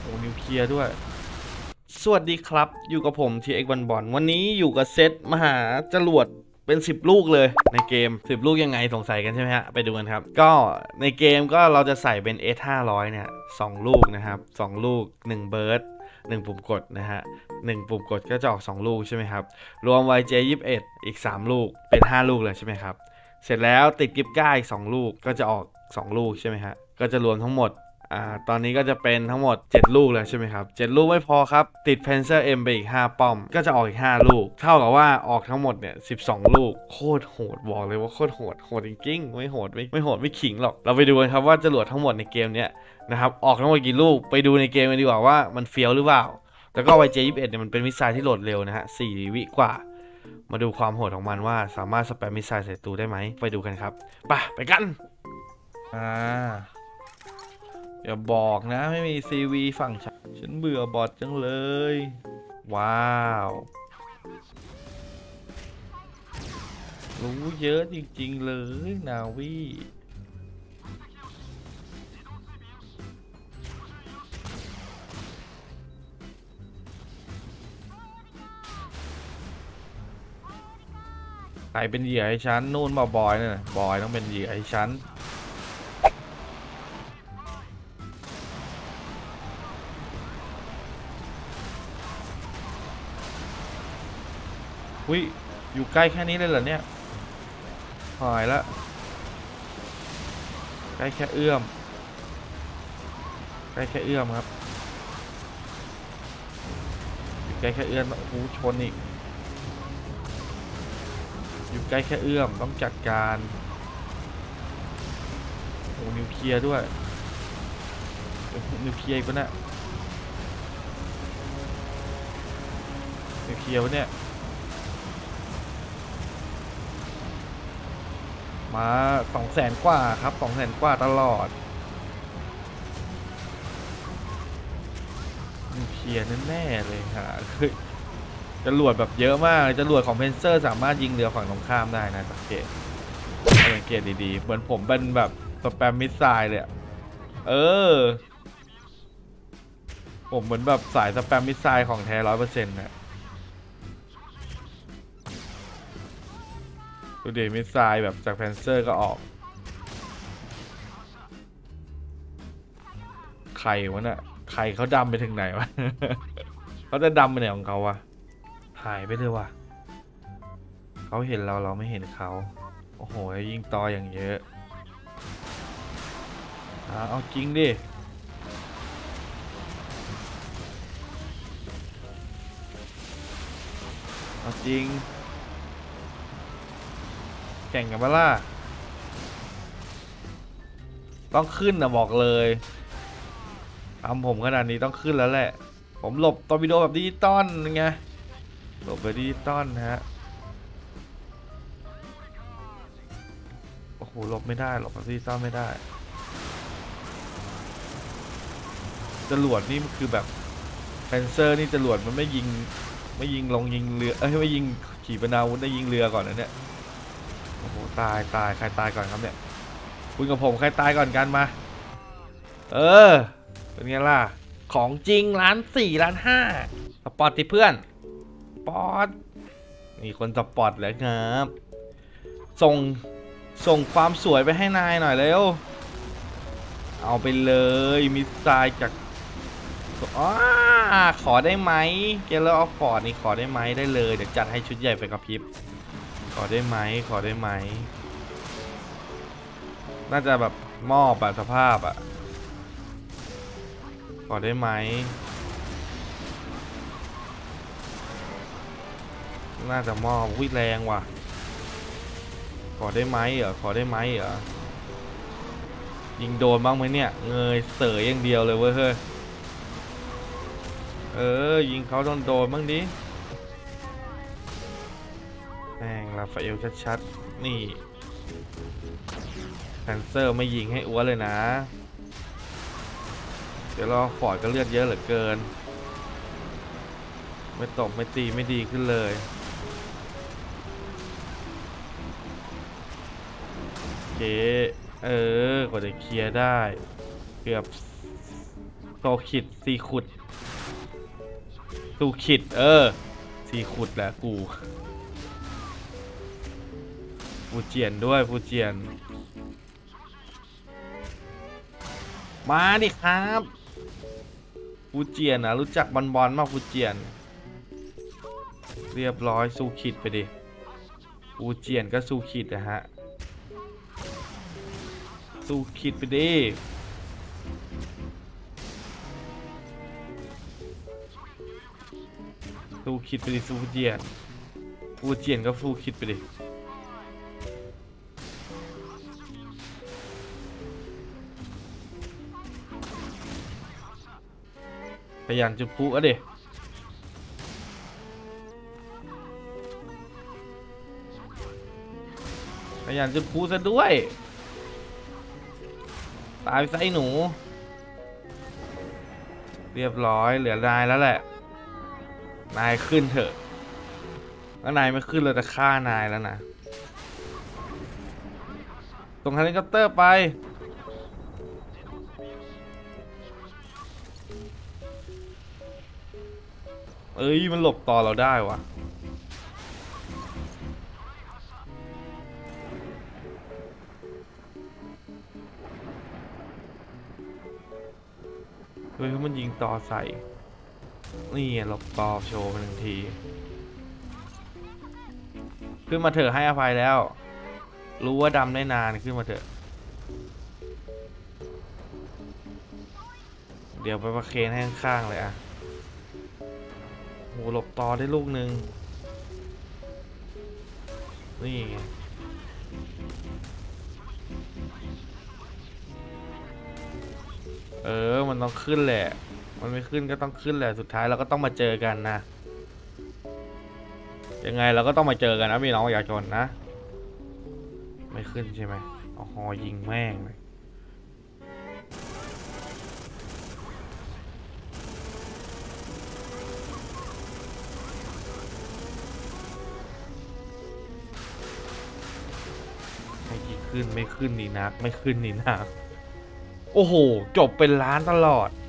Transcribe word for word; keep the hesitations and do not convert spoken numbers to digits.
โอ้นิวเคลียร์ด้วยสวัสดีครับอยู่กับผม ที เอ็กซ์ วันบอลวันนี้อยู่กับเซตมหาจรวดเป็นสิบลูกเลยในเกมสิบลูกยังไงสงสัยกันใช่ไหมฮะไปดูกันครับก็ในเกมก็เราจะใส่เป็น เอส ห้าร้อยเนี่ยสองลูกนะครับสองลูกหนึ่งเบิร์ดหนึ่งปุ่มกดนะฮะหนึ่งปุ่มกดก็จะออกสองลูกใช่ไหมครับรวม วาย เจ ยี่สิบเอ็ดอีกสามลูกเป็นห้าลูกเลยใช่ไหมครับเสร็จแล้วติดกิฟต์ก้าอีกสองลูกก็จะออกสองลูกใช่ไหมฮะก็จะรวมทั้งหมดอ่าตอนนี้ก็จะเป็นทั้งหมดเจ็ดลูกแล้วใช่ไหมครับเจ็ดลูกไม่พอครับติด Panzer M ไปอีกห้าป้อมก็จะออกอีกห้าลูกเท่ากับว่าออกทั้งหมดเนี่ยสิบสองลูกโคตรโหดบอกเลยว่าโคตรโหดโหดจริงๆไม่โหดไม่ไม่โหดไม่ขิงหรอกเราไปดูกันครับว่าจรวดทั้งหมดในเกมเนี้ยนะครับออกทั้งหมดกี่ลูกไปดูในเกมกันดีกว่าว่ามันเฟี้ยวหรือเปล่าแล้วก็ วาย เจ ยี่สิบเอ็ดเนี่ยมันเป็นมิสไซล์ที่โหลดเร็วนะฮะสี่วิกว่ามาดูความโหดของมันว่าสามารถสแปมมิสไซล์ใส่ตูได้ไหมไปดูกันครับไปไปกันอ่าอย่าบอกนะไม่มี ซี วี ฝั่งฉันฉันเบื่อบอทจังเลยว้าวรู้เยอะจริงๆเลยนาวีใครเป็นเหยื่อให้ฉันนู่นมาบอยเนี่ยบอยต้องเป็นเหยื่อให้ฉันอุ้ยอยู่ใกล้แค่นี้เลยเหรอเนี่ยหายละใกล้แค่เอื้อมใกล้แค่เอื้อมครับอยู่ใกล้แค่เอื้อมโอ้โหชนอีกอยู่ใกล้แค่เอื้อมต้องจัดการโอ้นิวเคลียร์ด้วยนิวเคลียร์อีกปะเนี่ยนิวเคลียร์ปะเนี่ยมาสองแสนกว่าครับสองแสนกว่าตลอดนิวเคลียร์แน่ๆเลยฮะคือจรวดแบบเยอะมากจรวดของเพนเซอร์สามารถยิงเรือฝั่งตรงข้ามได้นะสังเกตสังเกตดีๆเหมือนผมเป็นแบบสแปมมิสไซล์เลยเออผมเหมือนแบบสายสแปมมิสไซล์ของแท้ร้อยเปอร์เซ็นต์นะดูเดมิสไซล์แบบจากแพนเซอร์ก็ออกใครวะน่ะใครเขาดำไปถึงไหนวะ เขาจะดำไปไหนของเขาวะหายไปเลยวะเขาเห็นเราเราไม่เห็นเขาโอ้โหยิงต่ออย่างเยอะเอาจริงดิเอาจริงแข่งกันปะล่ะต้องขึ้นนะบอกเลยทำผมขนาดนี้ต้องขึ้นแล้วแหละผมหลบตอร์ปิโดแบบดิจิตอลไงหลบแบบดิจิตอลฮะโอ้โหหลบไม่ได้หลบแบบดิจิตอลไม่ได้จรวดนี่มันคือแบบแพนเซอร์นี่จรวดมันไม่ยิงไม่ยิงลงยิงเรือเอ้ยไม่ยิงขี่ปนาวุธได้ยิงเรือก่อนนะเนี่ยโอ้โหตายตายใครตายก่อนครับเนี่ยคุณกับผมใครตายก่อนกันมาเออเป็นไงล่ะของจริงล้านสี่ล้านห้าสปอร์ตที่เพื่อนสปอร์ตมีคนสปอร์ตแล้วครับส่งส่งความสวยไปให้นายหน่อยเร็วเอาไปเลยมิสไซล์จากอ๋อขอได้ไหมเกลเลอร์ออฟฟอร์ดนี่ขอได้ไหมได้เลยเดี๋ยวจัดให้ชุดใหญ่ไปกระพริบขอได้ไหมขอได้ไหมน่าจะแบบมอบอะสภาพอะขอได้ไหมน่าจะมอบวิ่งแรงว่ะขอได้ไหมเหรอขอได้ไหมเหรอยิงโดนบ้างไหมเนี่ยเงยเสยอย่างเดียวเลยเว้ยเฮ้ยเออยิงเขาโดนโดนบ้างดิแม่งลาฟาเอลชัดๆนี่แพนเซอร์ไม่ยิงให้อ้วนเลยนะเดี๋ยวรอฟอร์ดก็เลือดเยอะเหลือเกินไม่ตบไม่ตีไม่ดีขึ้นเลยเก๋เออกว่าจะเคลียร์ได้เกือบโซขิดสี่ขุดสูขิดเออสี่ขุดแหละกูฟูเจียนด้วยฟูเจียนมาดิครับฟูเจียนนะรู้จักบอลบอลมากฟูเจียนเรียบร้อยสูขิดไปดิฟูเจียนก็สูขิดนะฮะสูขิดไปดิฟูคิดไปดิฟูเจียนฟูเจียนก็ฟูคิดไปดิพยายามจะพูอะเด็พยายามจะพูซะด้วยตายไปซะไอ้หนูเรียบร้อยเหลือนายแล้วแหละนายขึ้นเถอะถ้านายไม่ขึ้นเราจะฆ่านายแล้วนะส่งเฮลิคอปเตอร์ไปเอ้ยมันหลบต่อเราได้วะเฮ้ยมันยิงต่อใส่นี่หลบต่อโชว์ไปหนึ่งทีขึ้นมาเถอะให้อภัยแล้วรู้ว่าดำได้นานขึ้นมาเถอะเดี๋ยวไปประเคนให้ข้างๆเลยอะโหหลบต่อได้ลูกหนึ่งนี่ไงเออมันต้องขึ้นแหละมันไม่ขึ้นก็ต้องขึ้นแหละสุดท้ายเราก็ต้องมาเจอกันนะยังไงเราก็ต้องมาเจอกันนะพี่น้องอยากชนนะไม่ขึ้นใช่ไหมอ๋อยิงแม่งเลยไม่ขึ้นไม่ขึ้นนี่นักไม่ขึ้นนี่นักโอ้โหจบเป็นล้านตลอด